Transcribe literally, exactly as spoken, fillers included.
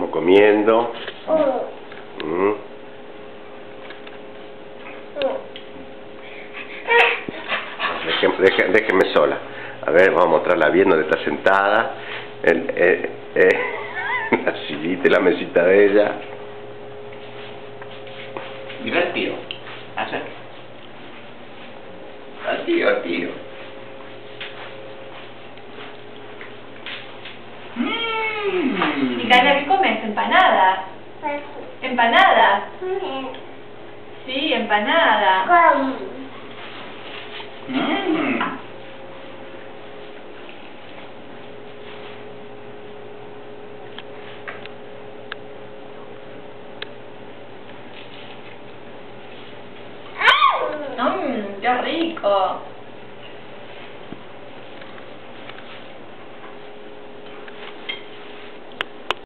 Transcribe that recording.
Estamos comiendo. Mm. Déjeme, déjeme, déjeme sola. A ver, vamos a mostrarla bien donde está sentada. En, eh, eh, la sillita y la mesita de ella. Mira al tío. Hacer. Al tío, al tío. ¿Y Cana, qué comes? ¿Empanada? ¿Empanada? Sí, empanada. Mm. Mmm, qué rico.